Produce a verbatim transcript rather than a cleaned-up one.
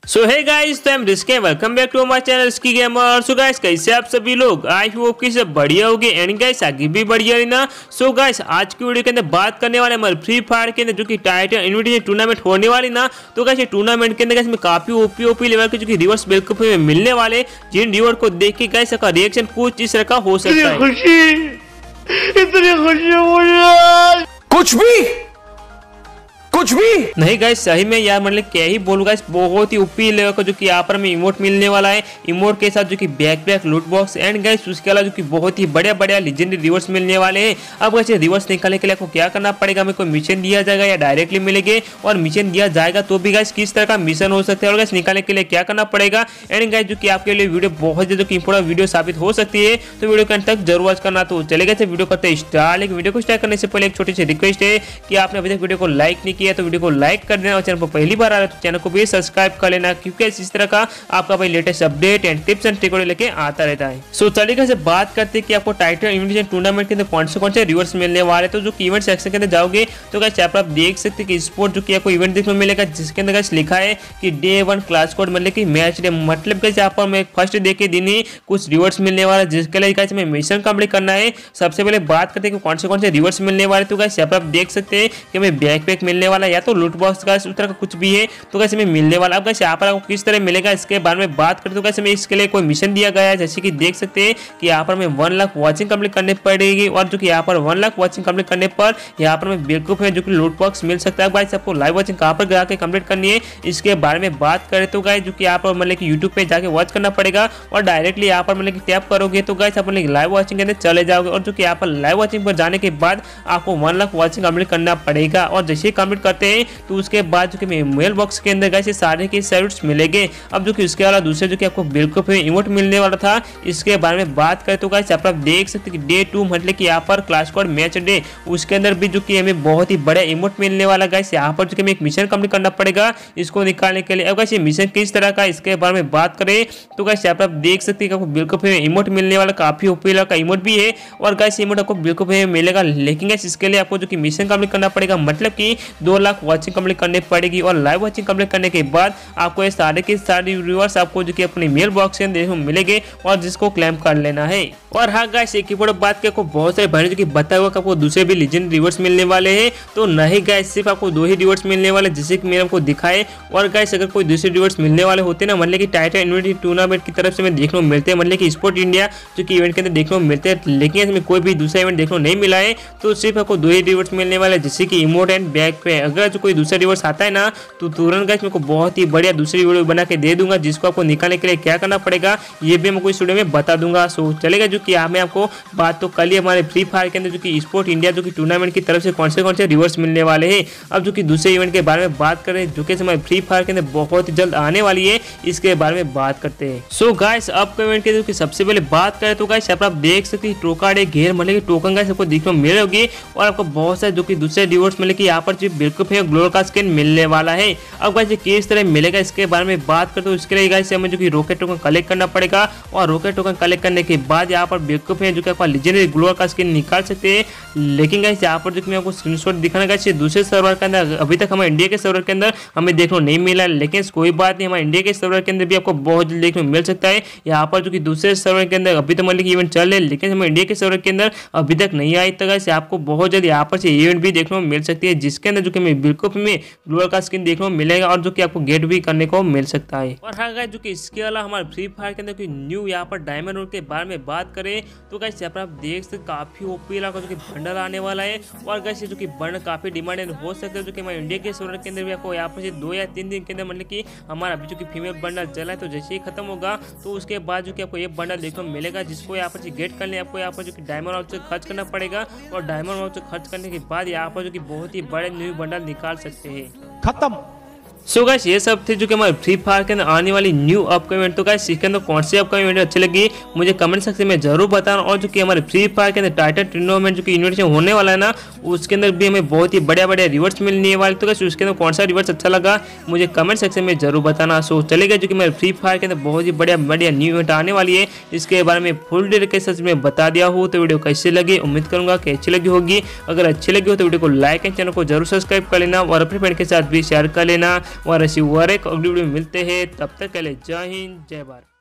सो hey guys, तो I am Risky, welcome back to my channel Risky Gamer. So guys, कैसे आप सभी लोग? आई होप कि सब बढ़िया होगी एंड गाइस आगे भी बढ़िया रहना। सो गाइस, आज की वीडियो के अंदर बात करने वाले हमारे फ्री फायर के अंदर जो कि टाइटन इनविटेशन टूर्नामेंट होने वाली ना। तो गाइस, ये टूर्नामेंट के अंदर गाइस में काफी ओपी ओपी लेवल के जो कि रिवर्स बिल्कुल में मिलने वाले, जिन रिवॉर्ड को देख के गाइस का रिएक्शन कुछ इस तरह का हो सकता है। खुशी, इतनी खुशी मुझे कुछ भी कुछ भी नहीं गाइस, सही में यार मतलब क्या ही बोलूं गाइस, बहुत ही ऊपी लेवल का जो कि यहाँ पर में इमोट मिलने वाला है। इमोट के साथ जो कि बैकपैक, लूट बॉक्स एंड गाइस उसके अलावा जो कि बहुत ही बड़े बड़े लेजेंडरी रिवर्स मिलने वाले हैं। अब गाइस रिवर्स निकालने के लिए आपको क्या करना पड़ेगा, हमें कोई मिशन दिया जाएगा या डायरेक्टली मिलेंगे, और मिशन दिया जाएगा तो भी गाइस किस तरह का मिशन हो सकता है और गाइस निकालने के लिए क्या करना पड़ेगा। एंड गाइस जो कि आपके लिए वीडियो बहुत ज्यादा इंपोर्टेंट वीडियो साबित हो सकती है, तो वीडियो के अंत तक जरूर वॉच करना। तो चलेगा वीडियो करते स्टार्ट। लेकिन वीडियो को स्टार्ट करने से पहले एक छोटी सी रिक्वेस्ट है कि आपने अभी तक वीडियो को लाइक नहीं किया तो वीडियो को लाइक कर देना, और चैनल पर पहली बार आ रहा है तो चैनल को भी सब्सक्राइब कर लेना, क्योंकि इस तरह का आपका भाई latest update and tips and trick लेके आता रहता है। सो तरीके से बात करते हैं कि आपको टाइटन इनविटेशन टूर्नामेंट के अंदर कौन से कौन से रिवर्स मिलने वाले। तो जो कि इवेंट सेक्शन के अंदर जाओगे तो गाइस यहाँ पर आप देख सकते हैं कि स्पोर्ट जो कि आपको इवेंट देखने को मिलेगा, जिसके अंदर गाइस लिखा है कि डे वन क्लास कोड मतलब कि मैच डे, मतलब गाइस यहाँ पर मैं फर्स्ट डे के दिन ही कुछ रिवर्स मिलने वाला, जिसके लिए गाइस हमें मिशन कंप्लीट करना है। सबसे पहले बात करते हैं कि कौन से कौन से रिवर्स मिलने वाले। तो गाइस यहाँ पर आप देख सकते हैं कि हमें बैकपैक मिलने वाला या तो लूट बॉक्स का उस तरह का कुछ भी है, तो कैसे में मिलने वाला। अब गाइस यहाँ पर आपको किस तरह मिलेगा इसके बारे में बात करते, तो कैसे में इसके लिए कोई मिशन दिया गया है, जैसे कि देख सकते हैं कि यहाँ पर हमें वन लाख वॉचिंग कंप्लीट करने पड़ेगी, और जो कि यहाँ पर वन लाख वॉचिंग कंप्लीट करने पर यहाँ पर हमें बेवकूफ है जो कि लूट बॉक्स मिल सकता है। गाइस आपको लाइव वॉचिंग कहाँ पर जाकर कंप्लीट करनी है इसके बारे में बात करें तो गाइस जो कि यहाँ पर मतलब कि यूट्यूब पे जाके वॉच करना पड़ेगा, और डायरेक्टली यहाँ पर मतलब कि टैप करोगे तो गाइस आप लाइव वॉचिंग के अंदर चले जाओगे, और जो कि यहाँ पर लाइव वॉचिंग पर जाने के बाद आपको वन लाख वॉचिंग कंप्लीट करना पड़ेगा। और जैसे ही कंप्लीट करते हैं तो उसके बाद जो कि मेल बॉक्स के अंदर गाइस सारे के सर्विस मिलेंगे। अब जो कि इसके अलावा दूसरे जो कि आपको बिल्कुल इमोट मिलने वाला था, इसके बारे में बात करें तो गाइस आप देख सकते हैं कि डे टू मतलब कि यहाँ पर क्लास कोड मैच डे, उसके अंदर भी जो कि हमें बहुत ही बड़ा इमोट मिलने वाला। गाइस यहाँ पर जो कि हमें एक मिशन कंप्लीट करना पड़ेगा इसको निकालने के लिए। अब गाइस ये मिशन किस तरह का इसके बारे में बात करें तो गाइस यहाँ पर आप देख सकते हैं कि आपको बिल्कुल इमोट मिलने वाला, काफी ओपीला का इमोट भी है, और गाइस इमोट आपको बिल्कुल मिलेगा। लेकिन गाइस इसके लिए आपको जो कि मिशन कंप्लीट करना पड़ेगा, मतलब कि दो लाख वॉचिंग कंप्लीट करनी पड़ेगी, और लाइव वॉचिंग कंप्लीट करने के बाद आपको ये सारे के सारे रिवर्स आपको जो कि अपने मेल बॉक्स के अंदर मिलेंगे, और जिसको क्लेम कर लेना है। और हाँ गाइस, एक और बात के आपको बहुत सारे भाई जो कि बताया हुआ कि आपको दूसरे भी लीजेंड रिवर्स मिलने वाले हैं, तो नहीं गाइस सिर्फ आपको दो ही रिवर्स मिलने वाले जैसे कि मैंने आपको दिखाए। और गाइस अगर कोई दूसरे रिवर्स मिलने वाले होते ना, मतलब कि टाइटन इनविटेशन टूर्नामेंट की तरफ से मैं देखने को मिलते हैं, मतलब कि स्पोर्ट इंडिया जो कि इवेंट के अंदर देखने को मिलते हैं, लेकिन इसमें कोई भी दूसरा इवेंट देखने को नहीं मिला है, तो सिर्फ आपको दो ही रिवर्स मिलने वाले जैसे कि इमोट एंड बैक पे। अगर जो कोई दूसरा रिवर्स आता है ना तो तुरंत गाइस मेरे को बहुत ही बढ़िया दूसरी वीडियो बना के दे दूंगा, जिसको आपको निकालने के लिए क्या करना पड़ेगा ये भी मैं कोई वीडियो में बता दूंगा। सो चलेगा जो कि मैं आपको बात तो कल ही हमारे फ्री फायर के अंदर जो कि स्पोर्ट इंडिया जो कि टूर्नामेंट की तरफ से कौन से कौन से रिवर्स मिलने वाले हैं। अब जो कि दूसरे इवेंट के बारे में बात करें जो कि हमारे फ्री फायर के अंदर बहुत ही जल्द आने वाली है, इसके बारे में बात करते हैं। सो गाइस अब इवेंट के जो कि सबसे पहले बात करें तो गाइस आप देख सकते हैं टोकाडे घेर मतलब कि टोकन गाइस आपको देखने को मिल होगी, और आपको बहुत सारे जो कि दूसरे रिवर्स मिले कि यहाँ पर जो बिल्कुल ग्लोर का स्किन मिलने वाला है। अब गाइस किस तरह मिलेगा इसके बारे में बात करते हो, इसके लिए गाइस हमें जो कि रॉकेट टोकन कलेक्ट करना पड़ेगा, और रॉकेट टोकन कलेक्ट करने के बाद यहाँ पर बेवकूफ है जो कि आपका लीजेंडरी ग्लोर का स्किन निकाल सकते हैं। लेकिन गाइस यहाँ पर जो कि मैं आपको स्क्रीनशॉट दिखाना गाइस दूसरे सर्वर के अंदर अभी तक हमारे इंडिया के सर्वर के अंदर हमें देखने को नहीं मिला, लेकिन कोई बात नहीं, हमारे इंडिया के सर्वर के अंदर भी आपको बहुत जल्द देखने को मिल सकता है। यहाँ पर जो कि दूसरे सर्वर के अंदर अभी तो मतलब कि इवेंट चल रहे, लेकिन हमारे इंडिया के सर्वर के अंदर अभी तक नहीं आई, तो गाइस आपको बहुत जल्द यहाँ पर से इवेंट भी देखने को मिल सकती है, जिसके अंदर जो कि बिल्कुल में ग्लोर का स्किन देखने को मिलेगा, और जो कि आपको गेट भी करने को मिल सकता है। और हाँ गाइस जो कि इसके अलावा हमारे फ्री फायर के अंदर कोई न्यू यहाँ पर डायमंड रोड के बारे में बात करें तो गाइस यहाँ पर आप देख सकते काफी ओपी का जो कि बंडल आने वाला है, और गाइस जो कि बंडल काफी डिमांडेड हो सकता है, जो कि हमारे इंडिया के सर्वर के अंदर भी आपको यहाँ पर से दो या तीन दिन के अंदर मतलब कि हमारा अभी जो कि फीमेल बंडल चला है, तो जैसे ही खत्म होगा तो उसके बाद जो कि आपको ये बंडल देखने को मिलेगा, जिसको यहाँ पर से गेट करने आपको यहाँ पर जो कि डायमंड वाउचर खर्च करना पड़ेगा, और डायमंड वाउचर खर्च करने के बाद यहाँ पर जो कि बहुत ही बड़े न्यू बंडल निकाल सकते हैं। खत्म। सो गाइस ये सब थे जो कि हमारे फ्री फायर के अंदर आने वाली न्यू अपकमिंग इवेंट। तो गाइस इसके अंदर कौन सी अपकमिंग इवेंट अच्छी लगी मुझे कमेंट सेक्शन में जरूर बताना, और जो कि हमारे फ्री फायर के अंदर टाइटन टूर्नामेंट जो कि इन्विटेशन होने वाला है ना, उसके अंदर भी हमें बहुत ही बढ़िया बढ़िया रिवर्स मिलने वाले, तो गाइस उसके अंदर कौन सा रिवर्स अच्छा लगा मुझे कमेंट सेक्शन में जरूर बताना। सो चलेगा जो कि हमारे फ्री फायर के अंदर बहुत ही बढ़िया बढ़िया न्यू इवेंट आने वाली है, इसके बारे में फुल डिटेल के साथ में बता दिया हो। तो वीडियो कैसे लगी उम्मीद करूंगा कि अच्छी लगी होगी, अगर अच्छी लगी हो तो वीडियो को लाइक एंड चैनल को जरूर सब्सक्राइब कर लेना, और अपने फ्रेंड के साथ भी शेयर कर लेना। और ऐसी और एक अगली वीडियो में मिलते हैं, तब तक के लिए जय हिंद जय भारत।